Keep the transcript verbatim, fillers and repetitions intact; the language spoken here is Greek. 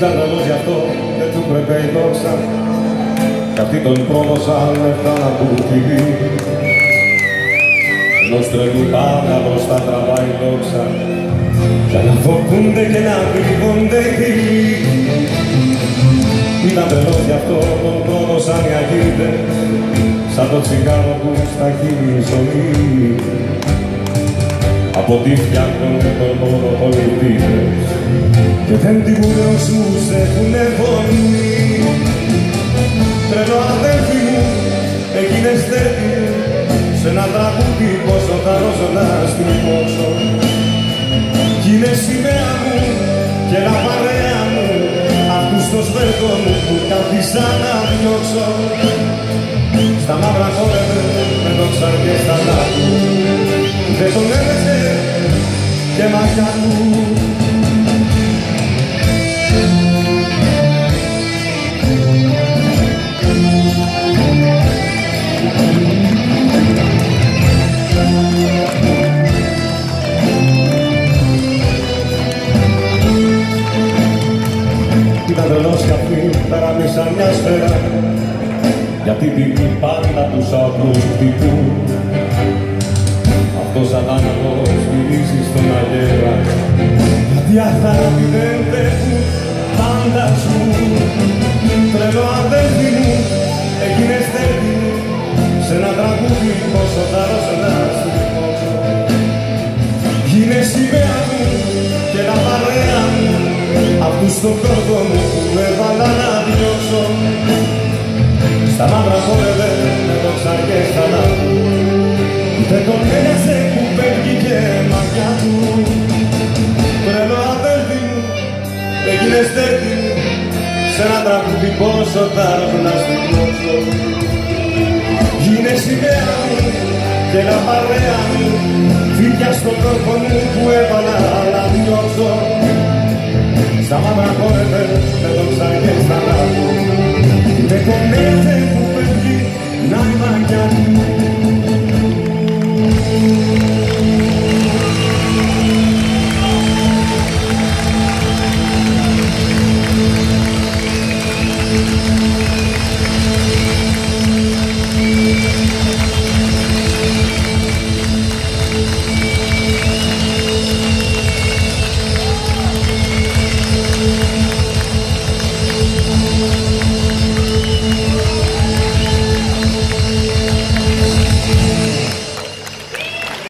Ήταν τρελός γι' αυτό και του πρέπει η δόξα κι αυτοί τον πρόδωσαν λεφτά να του φιλεί. Ενός τρελού πάντα μπροστά τραβάει δόξα για να φοβούνται και να κρύβονται οι φίλοι. Ήταν τρελός γι' αυτό τον πρόδωσαν οι αγίδες σαν το τσιγάρο που στα χείλη ζωή. Από τι φτιάχνονται τον μόνο πολιτήτες και δεν τιμουρεωσούς έχουνε φωνή. Τρελό αδέλφοι μου, έγινες τέτοιο σε ένα τραγούδι πόσο θα ρώσω να στριμώξω. Κι είναι σημαία μου και ένα παρέα μου αυτούς το σβέρκο μου που καθίσα να διώξω. Στα μαύρα χόρευε με το ψαρκές στα λάθη δεν τον έβεσαι και μάτια του. Ήταν τρελός κι αυτοί περάμισαν μια σφαίρα γιατί τιμή πάντα τους άκρους χτυπούν. Αυτός αδάνατος μυρίζει στον αγέρα γιατί αθάνατοι δεν τρέχουν πάντα ζουν. Τρελό αδέλφοι μου, έγινες τέτοι σε ένα τραγούδι πόσο θα ρώσω να στριμώξω. Είναι σημαία μου και ένα παρέα μου αυτούς στον κόσμο μου που έβαλα να διώξω. Στα μαύρα χόρευε με το ψαρκές στα λάθη δεν τον ένιωσε που πέφτει και μακιά του. Τρελό αδέλφοι μου, έγινες τέτοι σε ένα τραγούδι πόσο θα ρώσω να στριμώξω. Είναι σημαία μου και ένα παρέα μου φύγια στον κόσμο μου που έβαλα